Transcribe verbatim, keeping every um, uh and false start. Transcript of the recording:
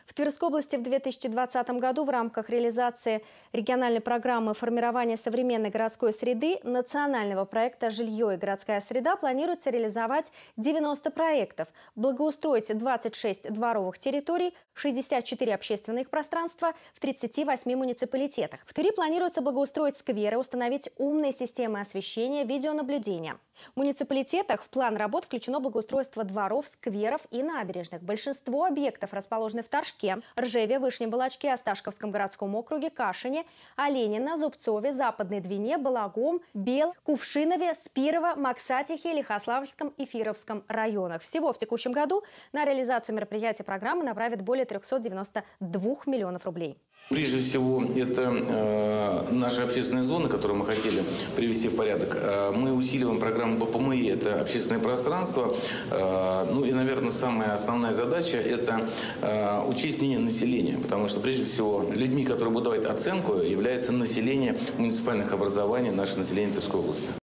В Тверской области в две тысячи двадцатом году в рамках реализации региональной программы формирования современной городской среды национального проекта «Жилье и городская среда» планируется реализовать девяносто проектов, благоустроить двадцать шесть дворовых территорий, шестьдесят четыре общественных пространства в тридцати восьми муниципалитетах. В Твери планируется благоустроить скверы, установить умные системы освещения, видеонаблюдения. В муниципалитетах в план работ включено благоустройство дворов, скверов и набережных. Большинство объектов расположены в Торжке, Ржеве, Вышнем Волочке, Осташковском городском округе, Кашине, Оленина, Зубцове, Западной Двине, Балагом, Бел, Кувшинове, Спирово, Максатихе, Лихославльском и Фировском районах. Всего в текущем году на реализацию мероприятий программы направят более трёхсот девяноста двух миллионов рублей. Прежде всего, это э, наши общественные зоны, которые мы хотели привести в порядок. Э, мы усиливаем программу бэ пэ эм и, это общественное пространство. Э, ну и, наверное, самая основная задача – это э, учесть мнение населения. Потому что, прежде всего, людьми, которые будут давать оценку, является население муниципальных образований, наше население Тверской области.